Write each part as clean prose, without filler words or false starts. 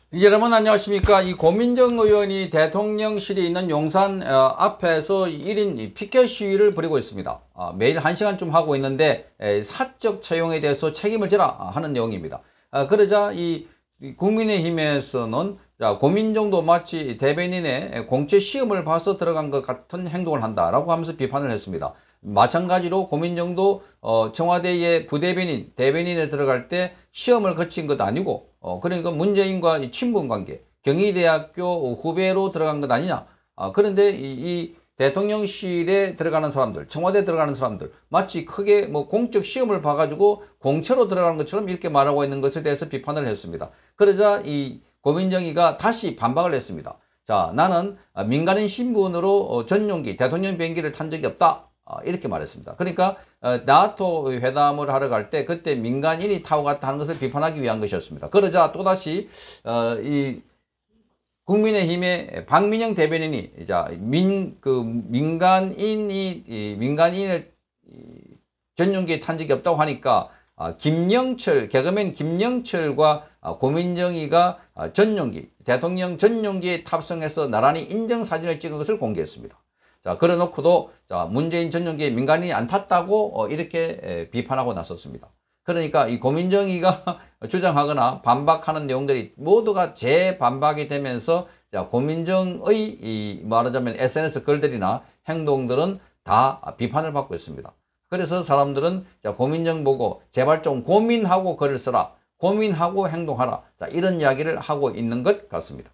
여러분 안녕하십니까. 이 고민정 의원이 대통령실에 있는 용산 앞에서 1인 피켓 시위를 벌이고 있습니다. 매일 1시간쯤 하고 있는데 사적 채용에 대해서 책임을 져라 하는 내용입니다. 그러자 이 국민의힘에서는 고민정도 마치 대변인의 공채 시험을 봐서 들어간 것 같은 행동을 한다라고 하면서 비판을 했습니다. 마찬가지로 고민정도 청와대의 부대변인, 대변인에 들어갈 때 시험을 거친 것 아니고 그러니까 문재인과 친분관계, 경희대학교 후배로 들어간 것 아니냐. 그런데 이 대통령실에 들어가는 사람들, 청와대에 들어가는 사람들 마치 크게 뭐 공적 시험을 봐가지고 공채로 들어가는 것처럼 이렇게 말하고 있는 것에 대해서 비판을 했습니다. 그러자 이 고민정이가 다시 반박을 했습니다. 자, 나는 민간인 신분으로 전용기, 대통령 비행기를 탄 적이 없다. 이렇게 말했습니다. 그러니까 나토 회담을 하러 갈 때 그때 민간인이 타고 갔다 하는 것을 비판하기 위한 것이었습니다. 그러자 또다시 이 국민의힘의 박민영 대변인이 민간인을 전용기에 탄 적이 없다고 하니까 김영철, 개그맨 김영철과 고민정이가 전용기, 대통령 전용기에 탑승해서 나란히 인증사진을 찍은 것을 공개했습니다. 자, 그래 놓고도 문재인 전용기에 민간인이 안 탔다고 이렇게 비판하고 나섰습니다. 그러니까 이 고민정이가 주장하거나 반박하는 내용들이 모두가 재반박이 되면서 고민정의 이 말하자면 SNS 글들이나 행동들은 다 비판을 받고 있습니다. 그래서 사람들은 고민정 보고 제발 좀 고민하고 글을 써라, 고민하고 행동하라, 이런 이야기를 하고 있는 것 같습니다.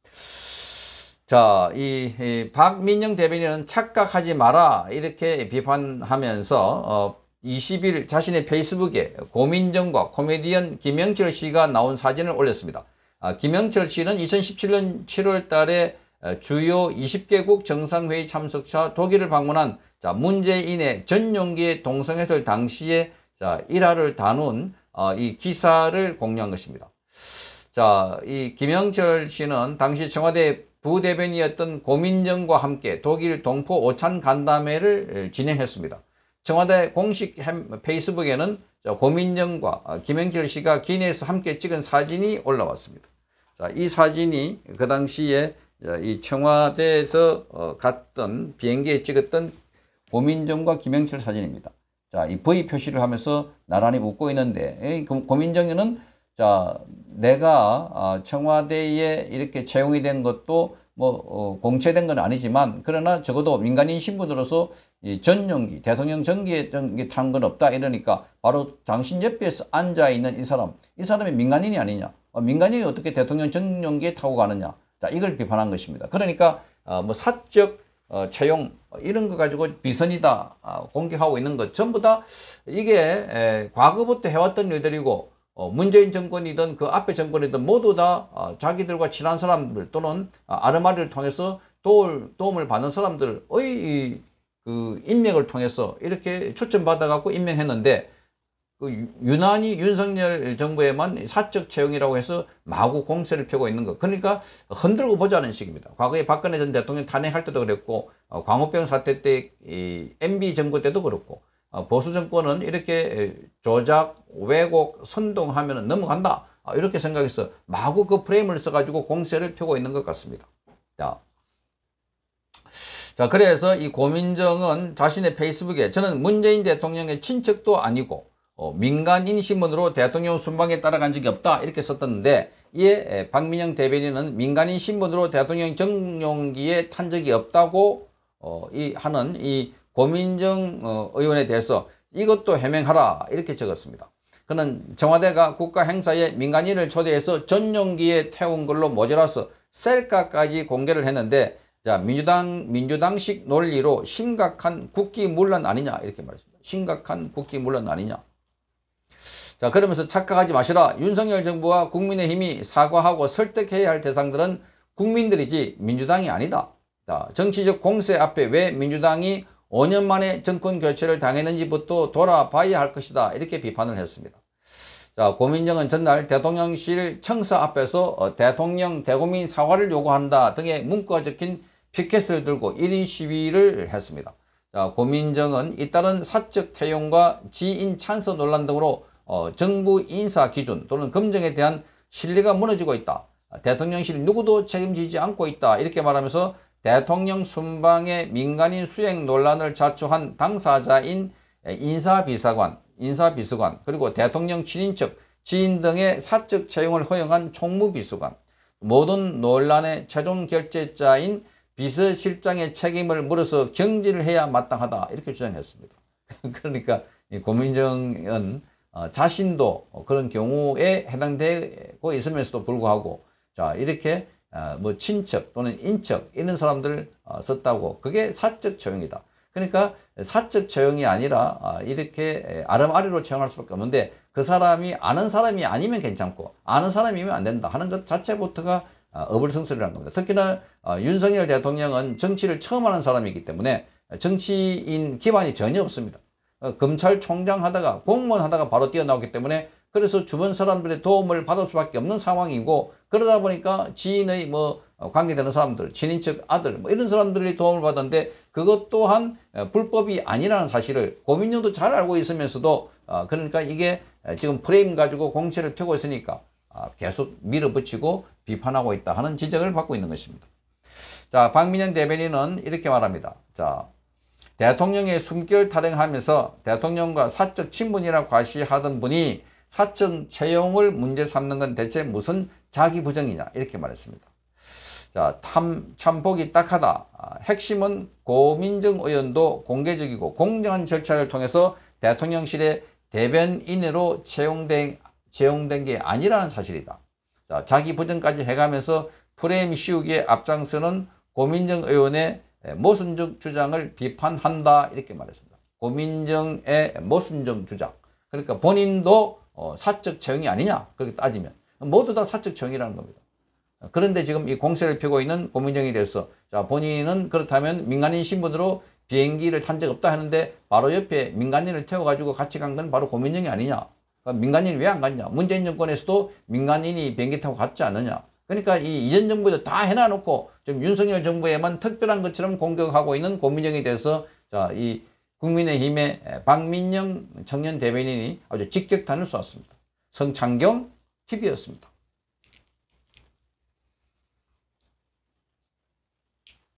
자, 이 박민영 대변인은 착각하지 마라 이렇게 비판하면서 20일 자신의 페이스북에 고민정과 코미디언 김영철 씨가 나온 사진을 올렸습니다. 김영철 씨는 2017년 7월 달에 주요 20개국 정상회의 참석차 독일을 방문한 문재인의 전용기에 동성했을 당시에 일화를 다룬 이 기사를 공유한 것입니다. 자, 이 김영철 씨는 당시 청와대 부대변인이었던 고민정과 함께 독일 동포 오찬 간담회를 진행했습니다. 청와대 공식 페이스북에는 고민정과 김영철 씨가 기내에서 함께 찍은 사진이 올라왔습니다. 자, 이 사진이 그 당시에 이 청와대에서 갔던 비행기에 찍었던 고민정과 김영철 사진입니다. 자, 이 V 표시를 하면서 나란히 웃고 있는데 고민정은 내가 청와대에 이렇게 채용이 된 것도 공채된 건 아니지만 그러나 적어도 민간인 신분으로서 이 전용기, 대통령 전기에 탄 건 없다 이러니까 바로 당신 옆에서 앉아 있는 이 사람이 민간인이 아니냐? 민간인이 어떻게 대통령 전용기에 타고 가느냐? 이걸 비판한 것입니다. 그러니까 사적 채용 이런 거 가지고 비선이다 공격하고 있는 것 전부 다 이게 과거부터 해왔던 일들이고 문재인 정권이든 그 앞에 정권이든 모두 다 자기들과 친한 사람들 또는 아르마리를 통해서 도움을 받는 사람들의 그 인맥을 통해서 이렇게 추천받아 갖고 임명했는데 유난히 윤석열 정부에만 사적 채용이라고 해서 마구 공세를 펴고 있는 것. 그러니까 흔들고 보자는 식입니다. 과거에 박근혜 전 대통령 탄핵할 때도 그랬고 광우병 사태 때 MB 정부 때도 그렇고 보수 정권은 이렇게 조작, 왜곡, 선동하면 넘어간다 이렇게 생각해서 마구 그 프레임을 써가지고 공세를 펴고 있는 것 같습니다. 자, 그래서 이 고민정은 자신의 페이스북에 저는 문재인 대통령의 친척도 아니고 민간인 신분으로 대통령 순방에 따라간 적이 없다 이렇게 썼던데 이에 박민영 대변인은 민간인 신분으로 대통령 전용기에 탄 적이 없다고 하는 이 고민정 의원에 대해서 이것도 해명하라 이렇게 적었습니다. 그는 청와대가 국가 행사에 민간인을 초대해서 전용기에 태운 걸로 모자라서 셀카까지 공개를 했는데 민주당식 논리로 심각한 국기문란 아니냐 이렇게 말했습니다. 심각한 국기문란 아니냐. 자, 그러면서 착각하지 마시라. 윤석열 정부와 국민의힘이 사과하고 설득해야 할 대상들은 국민들이지 민주당이 아니다. 자, 정치적 공세 앞에 왜 민주당이 5년 만에 정권 교체를 당했는지부터 돌아봐야 할 것이다. 이렇게 비판을 했습니다. 자, 고민정은 전날 대통령실 청사 앞에서 대통령 대국민 사과를 요구한다 등의 문구가 적힌 피켓을 들고 1인 시위를 했습니다. 자, 고민정은 잇따른 사적 태용과 지인 찬스 논란 등으로 정부 인사 기준 또는 검증에 대한 신뢰가 무너지고 있다. 대통령실이 누구도 책임지지 않고 있다. 이렇게 말하면서 대통령 순방의 민간인 수행 논란을 자초한 당사자인 인사비서관, 그리고 대통령 친인척, 지인 등의 사적 채용을 허용한 총무비서관, 모든 논란의 최종 결재자인 비서실장의 책임을 물어서 경질을 해야 마땅하다. 이렇게 주장했습니다. 그러니까 고민정은 자신도 그런 경우에 해당되고 있으면서도 불구하고 자 이렇게 뭐 친척 또는 인척 이런 사람들 썼다고 그게 사적 채용이다. 그러니까 사적 채용이 아니라 이렇게 아름아리로 채용할 수밖에 없는데 그 사람이 아는 사람이 아니면 괜찮고 아는 사람이면 안 된다 하는 것 자체부터가 어불성설이라는 겁니다. 특히나 윤석열 대통령은 정치를 처음 하는 사람이기 때문에 정치인 기반이 전혀 없습니다. 검찰총장 하다가 공무원 하다가 바로 뛰어나오기 때문에 그래서 주변 사람들의 도움을 받을 수밖에 없는 상황이고 그러다 보니까 지인의 뭐 관계되는 사람들, 친인척 아들 뭐 이런 사람들이 도움을 받았는데 그것 또한 불법이 아니라는 사실을 고민정도 잘 알고 있으면서도 그러니까 이게 지금 프레임 가지고 공세를 펴고 있으니까 계속 밀어붙이고 비판하고 있다 하는 지적을 받고 있는 것입니다. 자, 박민영 대변인은 이렇게 말합니다. 자, 대통령의 숨결 타령하면서 대통령과 사적 친분이라 과시하던 분이 사적 채용을 문제 삼는 건 대체 무슨 자기 부정이냐 이렇게 말했습니다. 자, 참 보기 딱하다. 핵심은 고민정 의원도 공개적이고 공정한 절차를 통해서 대통령실의 대변인으로 채용된 게 아니라는 사실이다. 자, 자기 부정까지 해가면서 프레임 씌우기에 앞장서는 고민정 의원의 모순적 주장을 비판한다 이렇게 말했습니다. 고민정의 모순적 주장. 그러니까 본인도 사적 채용이 아니냐 그렇게 따지면 모두 다 사적 채용이라는 겁니다. 그런데 지금 이 공세를 펴고 있는 고민정에 대해서 자 본인은 그렇다면 민간인 신분으로 비행기를 탄 적 없다 하는데 바로 옆에 민간인을 태워가지고 같이 간 건 바로 고민정이 아니냐. 그러니까 민간인이 왜 안 갔냐. 문재인 정권에서도 민간인이 비행기 타고 갔지 않느냐. 그러니까 이 이전 정부에도 다 해놔놓고 지금 윤석열 정부에만 특별한 것처럼 공격하고 있는 고민정에 대해서 자, 이 국민의힘의 박민영 청년 대변인이 아주 직격탄을 쏘았습니다. 성창경 TV였습니다.